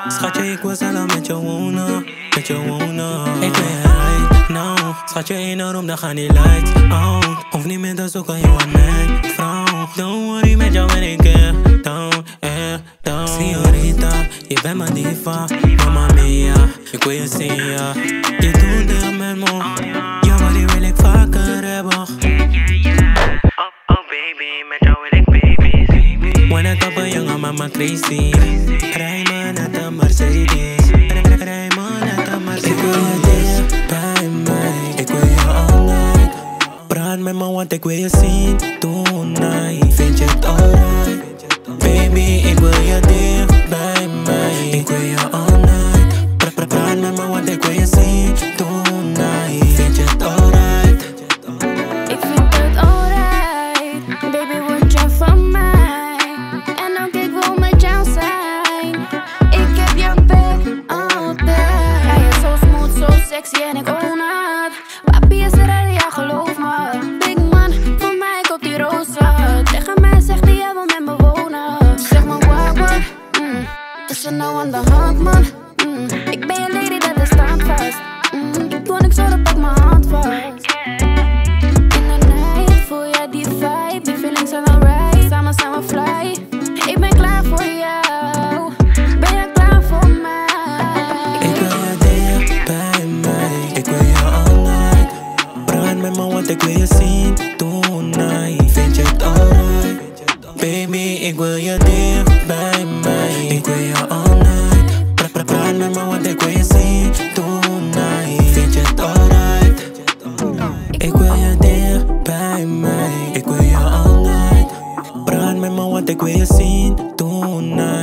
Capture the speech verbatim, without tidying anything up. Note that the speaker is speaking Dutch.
Schatje, ik wil zelf met je wonen, met je wonen. Ik ben je right now. Schatje, in een room, dan gaan die lights out. Hoef niet meer te zoeken, je aan mijn vrouw. Don't worry, met jou ben ik er down, er down. Señorita, je bent mijn diva, mamma mia. Ik wil je zien, ja. Je doet het met me. Ja, maar die wil ik vaker hebben. Oh, oh baby, met jou wil ik baby's. Wanna top een jongen, mama crazy. Rij me net een Mercedes. Rij me net een Mercedes. Ik wil je dicht bij mij. Ik wil je all night. Praat met me, want ik wil je zien tonight. Vind je het alright? Baby, ik wil je dicht bij mij. Ik wil je all night. Pra pra praat met me, want ik wil je zien tonight. Vind je het alright? Ik vind het alright. Baby, word je van mij. En ook ik wil met jou zijn. Ik heb je back altijd. Hij is zo smooth, zo sexy en ik own het. Papi is er al, ja geloof me. Big man, voor mij koopt die rozen. Tegen mij zegt hij, jij wil met me wonen. Zeg maar waar man, mm. Is er nou aan de hand man? Mm. Ik ben je lady, dat is staand vast. Mm. Ik doe niks, zo dan pak mijn hand vast. In de night voel jij die vibe. Die feelings zijn alright, samen zijn we fly. Ik ben klaar voor jou. Ben je klaar voor mij? Ik wil je dicht bij mij. Ik wil je all night. Praat met me, want ik wil je zien tonight. Vind je het alright? Baby, ik wil je dicht bij mij. Ik wil je all night. Pra pra praat met me, want ik wil je zien tonight. Vind je het alright? Ik wil je dicht bij mij. Ik wil je all night. Praat met me, want ik wil je zien tonight.